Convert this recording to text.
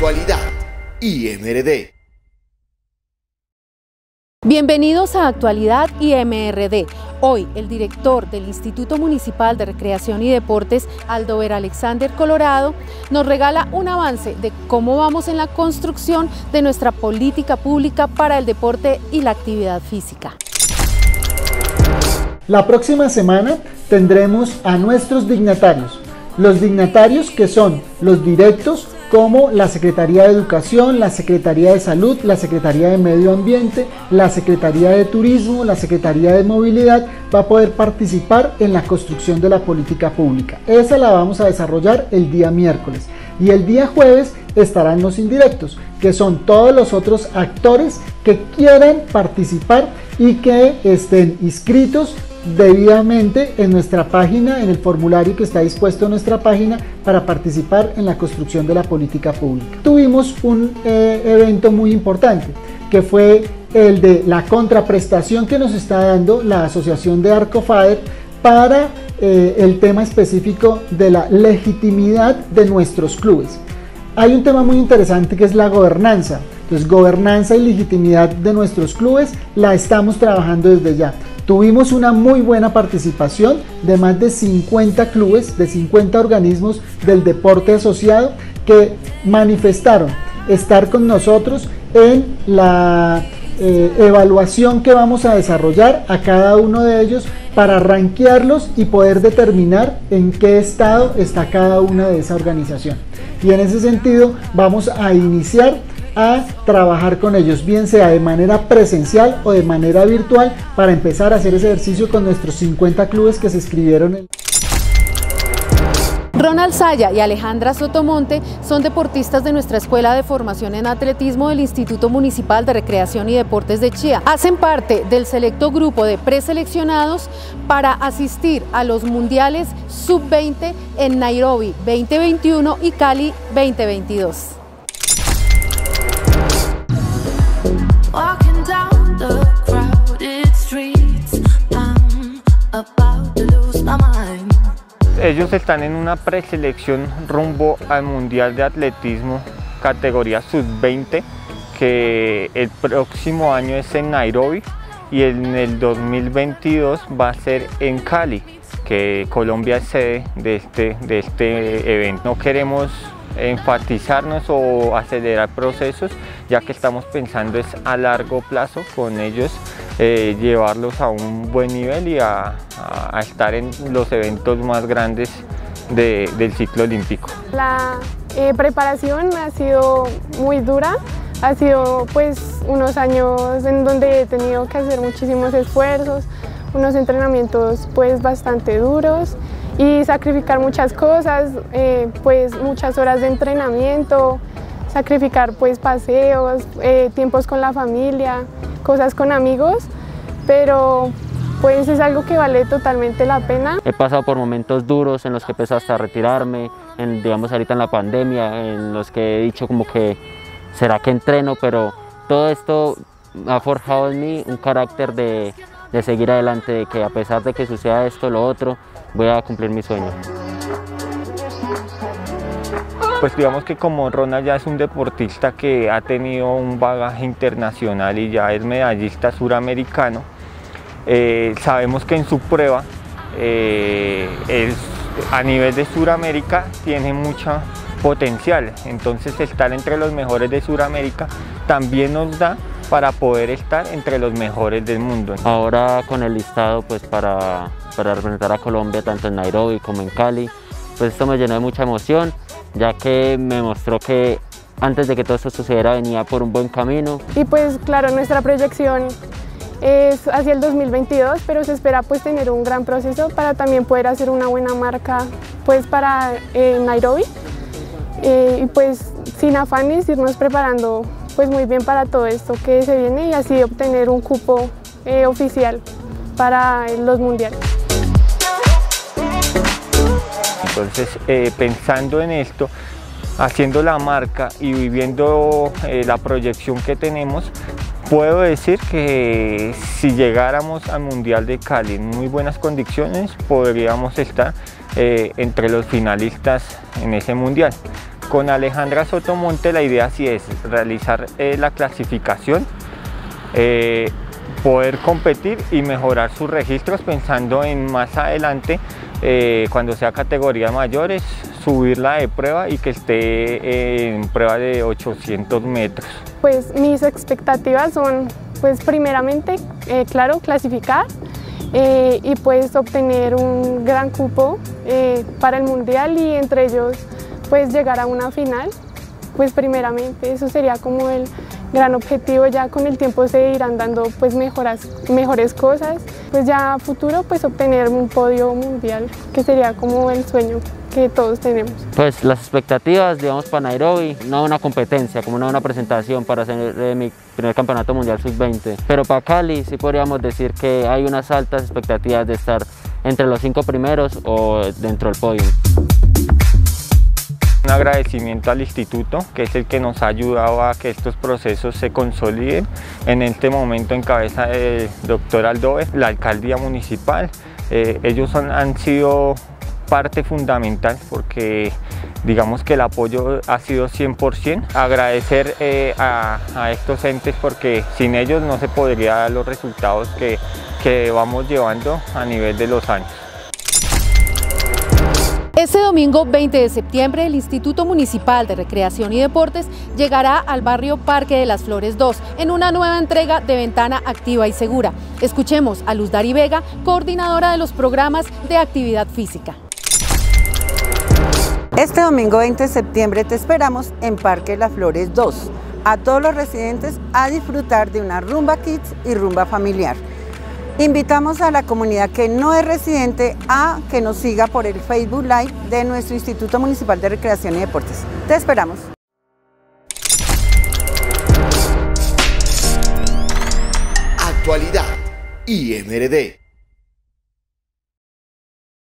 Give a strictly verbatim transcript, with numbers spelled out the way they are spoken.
Actualidad I M R D. Bienvenidos a Actualidad I M R D. Hoy el director del Instituto Municipal de Recreación y Deportes, Aldover Alexander Colorado, nos regala un avance de cómo vamos en la construcción de nuestra política pública para el deporte y la actividad física. La próxima semana tendremos a nuestros dignatarios, los dignatarios que son los directos como la Secretaría de Educación, la Secretaría de Salud, la Secretaría de Medio Ambiente, la Secretaría de Turismo, la Secretaría de Movilidad, va a poder participar en la construcción de la política pública. Esa la vamos a desarrollar el día miércoles. Y el día jueves estarán los indirectos, que son todos los otros actores que quieran participar y que estén inscritos debidamente en nuestra página, en el formulario que está dispuesto en nuestra página para participar en la construcción de la política pública. Tuvimos un eh, evento muy importante, que fue el de la contraprestación que nos está dando la Asociación de Arcofader para eh, el tema específico de la legitimidad de nuestros clubes. Hay un tema muy interesante que es la gobernanza. Entonces, gobernanza y legitimidad de nuestros clubes la estamos trabajando desde ya. Tuvimos una muy buena participación de más de cincuenta clubes, de cincuenta organismos del deporte asociado que manifestaron estar con nosotros en la eh, evaluación que vamos a desarrollar a cada uno de ellos para rankearlos y poder determinar en qué estado está cada una de esa organización. Y en ese sentido vamos a iniciar a trabajar con ellos, bien sea de manera presencial o de manera virtual, para empezar a hacer ese ejercicio con nuestros cincuenta clubes que se inscribieron en... Ronald Saya y Alejandra Sotomonte son deportistas de nuestra Escuela de Formación en Atletismo del Instituto Municipal de Recreación y Deportes de Chía. Hacen parte del selecto grupo de preseleccionados para asistir a los mundiales sub veinte en Nairobi veinte veintiuno y Cali veinte veintidós. Walking down the crowded streets, I'm about to lose my mind. Ellos están en una preselección rumbo al Mundial de Atletismo categoría sub veinte, que el próximo año es en Nairobi y en el dos mil veintidós va a ser en Cali, que Colombia es sede de este, de este evento. No queremos enfatizarnos o acelerar procesos, ya que estamos pensando es a largo plazo con ellos, eh, llevarlos a un buen nivel y a, a, a estar en los eventos más grandes de, del ciclo olímpico. La eh, preparación ha sido muy dura, ha sido pues unos años en donde he tenido que hacer muchísimos esfuerzos, unos entrenamientos pues bastante duros y sacrificar muchas cosas, eh, pues muchas horas de entrenamiento, sacrificar pues paseos, eh, tiempos con la familia, cosas con amigos, pero pues es algo que vale totalmente la pena. He pasado por momentos duros en los que he pensado hasta retirarme, en, digamos ahorita en la pandemia, en los que he dicho como que será que entreno, pero todo esto ha forjado en mí un carácter de, de seguir adelante, de que a pesar de que suceda esto o lo otro, voy a cumplir mi sueño. Pues digamos que como Ronald ya es un deportista que ha tenido un bagaje internacional y ya es medallista suramericano, eh, sabemos que en su prueba eh, es, a nivel de Suramérica tiene mucho potencial, entonces estar entre los mejores de Suramérica también nos da para poder estar entre los mejores del mundo. Ahora con el listado pues para, para representar a Colombia tanto en Nairobi como en Cali, pues esto me llenó de mucha emoción, ya que me mostró que antes de que todo esto sucediera venía por un buen camino. Y pues claro, nuestra proyección es hacia el dos mil veintidós, pero se espera pues tener un gran proceso para también poder hacer una buena marca pues para eh, Nairobi, eh, y pues sin afanes irnos preparando pues muy bien para todo esto que se viene y así obtener un cupo eh, oficial para los mundiales. Entonces, eh, pensando en esto, haciendo la marca y viviendo eh, la proyección que tenemos, puedo decir que si llegáramos al Mundial de Cali en muy buenas condiciones, podríamos estar eh, entre los finalistas en ese Mundial. con Alejandra Sotomonte la idea sí es realizar eh, la clasificación, eh, poder competir y mejorar sus registros pensando en más adelante, eh, cuando sea categorías mayores, subirla de prueba y que esté en prueba de ochocientos metros. Pues mis expectativas son, pues primeramente, eh, claro, clasificar eh, y pues obtener un gran cupo eh, para el mundial y entre ellos pues llegar a una final. Pues primeramente eso sería como el gran objetivo. Ya con el tiempo se irán dando pues mejoras, mejores cosas, pues ya a futuro pues obtener un podio mundial, que sería como el sueño que todos tenemos. Pues las expectativas, digamos, para Nairobi, no una competencia, como no una presentación para hacer eh, mi primer campeonato mundial sub veinte, pero para Cali sí podríamos decir que hay unas altas expectativas de estar entre los cinco primeros o dentro del podio. Un agradecimiento al instituto, que es el que nos ha ayudado a que estos procesos se consoliden. En este momento en cabeza del doctor Aldoe, la alcaldía municipal, eh, ellos son, han sido parte fundamental porque digamos que el apoyo ha sido cien por ciento. Agradecer eh, a, a estos entes porque sin ellos no se podría dar los resultados que, que vamos llevando a nivel de los años. Este domingo veinte de septiembre el Instituto Municipal de Recreación y Deportes llegará al barrio Parque de las Flores dos en una nueva entrega de Ventana Activa y Segura. Escuchemos a Luz Dari Vega, coordinadora de los programas de actividad física. Este domingo veinte de septiembre te esperamos en Parque Las Flores dos, a todos los residentes a disfrutar de una rumba kids y rumba familiar. Invitamos a la comunidad que no es residente a que nos siga por el Facebook Live de nuestro Instituto Municipal de Recreación y Deportes. Te esperamos. Actualidad I M R D.